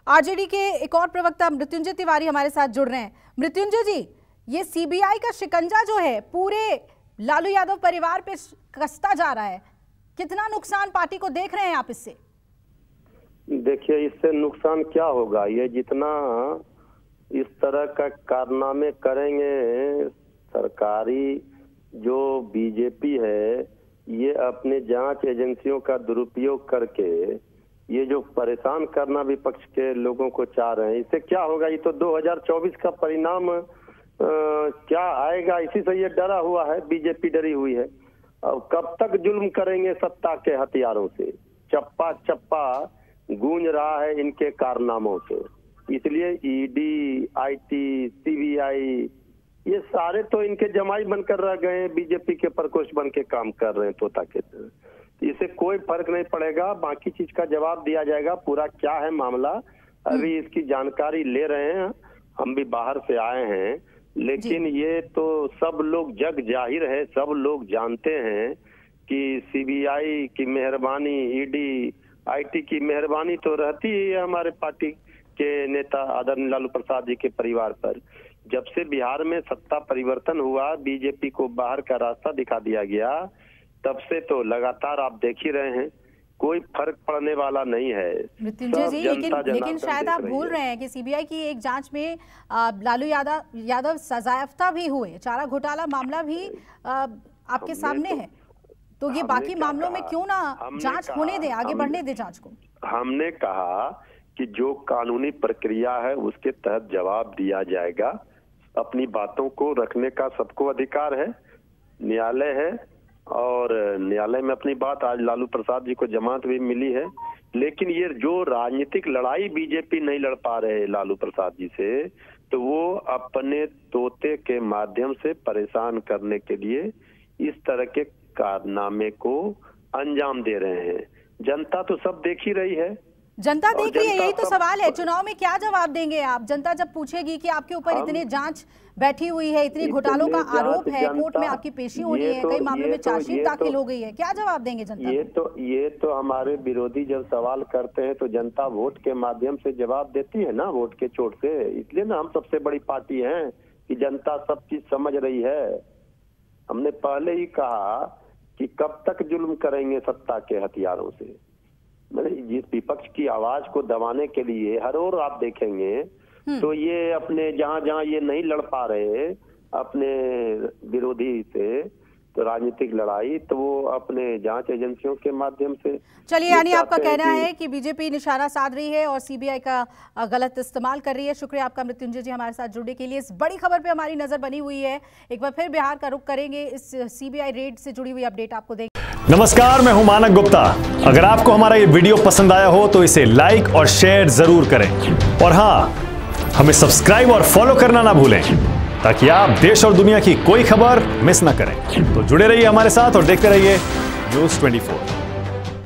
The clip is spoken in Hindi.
आरजेडी के एक और प्रवक्ता मृत्युंजय तिवारी हमारे साथ जुड़ रहे हैं। मृत्युंजय जी, ये सीबीआई का शिकंजा जो है पूरे लालू यादव परिवार पे कसता जा रहा है, कितना नुकसान पार्टी को देख रहे हैं आप इससे? देखिए, इससे नुकसान क्या होगा, ये जितना इस तरह का कारनामे करेंगे, सरकारी जो बीजेपी है ये अपने जांच एजेंसियों का दुरुपयोग करके ये जो परेशान करना विपक्ष के लोगों को चाह रहे हैं, इससे क्या होगा? ये तो 2024 का परिणाम क्या आएगा, इसी से ये डरा हुआ है, बीजेपी डरी हुई है। अब कब तक जुल्म करेंगे सत्ता के हथियारों से? चप्पा चप्पा गूंज रहा है इनके कारनामों से। इसलिए ईडी, आईटी, सीबीआई ये सारे तो इनके जमाई बनकर रह गए हैं, बीजेपी के प्रकोष्ठ बन के काम कर रहे हैं तोता के तरह। इससे कोई फर्क नहीं पड़ेगा, बाकी चीज का जवाब दिया जाएगा। पूरा क्या है मामला अभी इसकी जानकारी ले रहे हैं, हम भी बाहर से आए हैं, लेकिन ये तो सब लोग जग जाहिर है, सब लोग जानते हैं कि सीबीआई की मेहरबानी, ईडी, आईटी की मेहरबानी तो रहती ही है हमारे पार्टी के नेता आदरणीय लालू प्रसाद जी के परिवार पर। जब से बिहार में सत्ता परिवर्तन हुआ, बीजेपी को बाहर का रास्ता दिखा दिया गया, तब से तो लगातार आप देख ही रहे हैं, कोई फर्क पड़ने वाला नहीं है। मृत्युंजय जी, लेकिन शायद आप भूल रहे हैं कि सीबीआई की एक जांच में लालू यादव सजायाफ्ता भी हुए, चारा घोटाला मामला भी आपके सामने है, तो ये बाकी मामलों में क्यों ना जांच होने दे, आगे बढ़ने दे जांच को। हमने कहा कि जो कानूनी प्रक्रिया है उसके तहत जवाब दिया जाएगा। अपनी बातों को रखने का सबको अधिकार है, न्यायालय है और न्यायालय में अपनी बात, आज लालू प्रसाद जी को जमानत भी मिली है। लेकिन ये जो राजनीतिक लड़ाई बीजेपी नहीं लड़ पा रहे लालू प्रसाद जी से, तो वो अपने तोते के माध्यम से परेशान करने के लिए इस तरह के कारनामे को अंजाम दे रहे हैं। जनता तो सब देख ही रही है, जनता देख रही है, यही तो सवाल है। चुनाव में क्या जवाब देंगे आप? जनता जब पूछेगी कि आपके ऊपर इतने जांच बैठी हुई है, इतने घोटालों का आरोप है, कोर्ट में आपकी पेशी होनी है, कई मामलों में चार्जशीट दाखिल हो गई है, क्या जवाब देंगे जनता? ये तो हमारे विरोधी जब सवाल करते हैं तो जनता वोट के माध्यम से जवाब देती है ना, वोट के चोट से। इसलिए ना हम सबसे बड़ी पार्टी है कि जनता सब चीज समझ रही है। हमने पहले ही कहा कि कब तक जुल्म करेंगे सत्ता के हथियारों से। मैंने जिस विपक्ष की आवाज को दबाने के लिए हर ओर आप देखेंगे तो ये अपने जहां ये नहीं लड़ पा रहे अपने विरोधी से, तो राजनीतिक लड़ाई, तो वो अपने जांच एजेंसियों के माध्यम से। चलिए, यानी आपका कहना है कि बीजेपी निशाना साध रही है और सीबीआई का गलत इस्तेमाल कर रही है। शुक्रिया आपका मृत्युंजय जी हमारे साथ जुड़ने के लिए। इस बड़ी खबर पे हमारी नजर बनी हुई है, एक बार फिर बिहार का रुख करेंगे, इस सीबीआई रेड से जुड़ी हुई अपडेट आपको देंगे। नमस्कार, मैं हूं मानक गुप्ता। अगर आपको हमारा ये वीडियो पसंद आया हो तो इसे लाइक और शेयर जरूर करें, और हाँ, हमें सब्सक्राइब और फॉलो करना ना भूलें ताकि आप देश और दुनिया की कोई खबर मिस ना करें। तो जुड़े रहिए हमारे साथ और देखते रहिए न्यूज़ 24।